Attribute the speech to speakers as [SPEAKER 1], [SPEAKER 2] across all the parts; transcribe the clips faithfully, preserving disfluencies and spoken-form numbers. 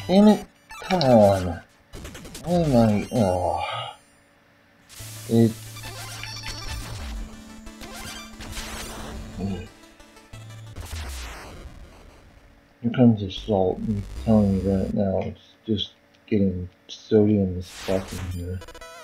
[SPEAKER 1] Damn it! Come on! Why am I? Oh, it. Here comes the salt. I'm telling you right now, it's just getting sodium stuck in here.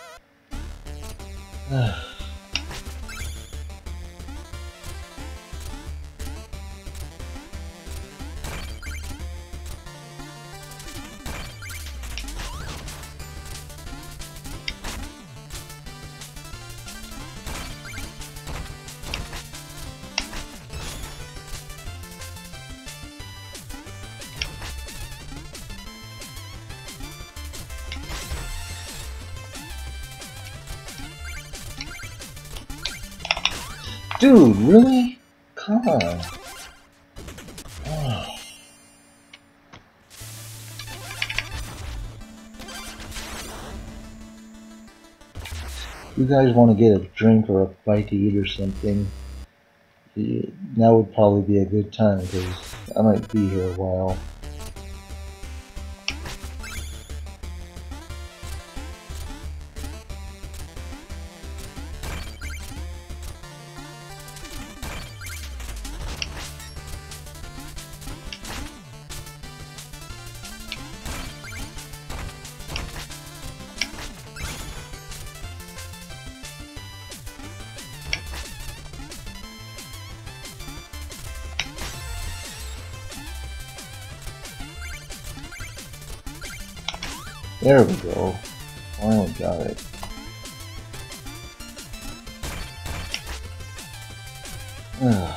[SPEAKER 1] Dude, really? Come on. Oh. You guys want to get a drink or a bite to eat or something? Now would probably be a good time because I might be here a while. There we go. Finally got it. Ugh.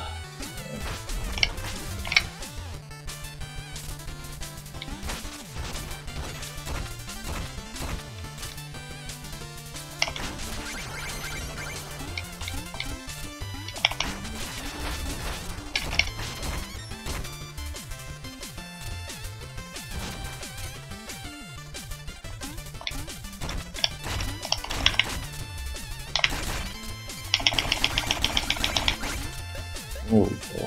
[SPEAKER 1] There we go.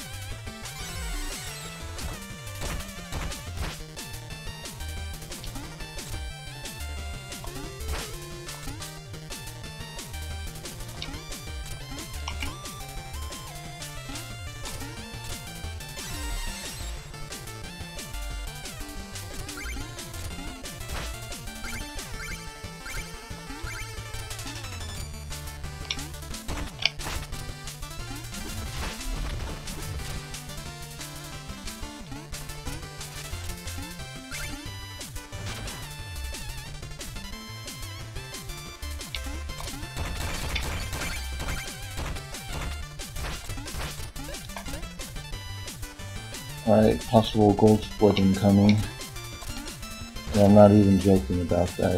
[SPEAKER 1] Alright, possible gold splitting coming. And I'm not even joking about that.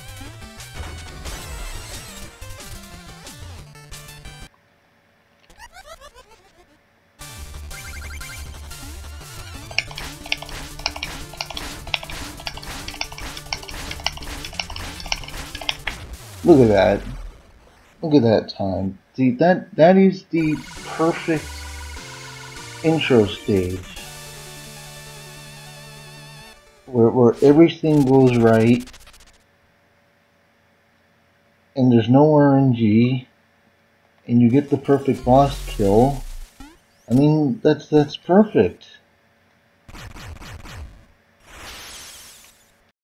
[SPEAKER 1] Look at that. Look at that time. See, that that is the perfect intro stage. Where, where everything goes right, and there's no R N G, and you get the perfect boss kill. I mean, that's that's perfect.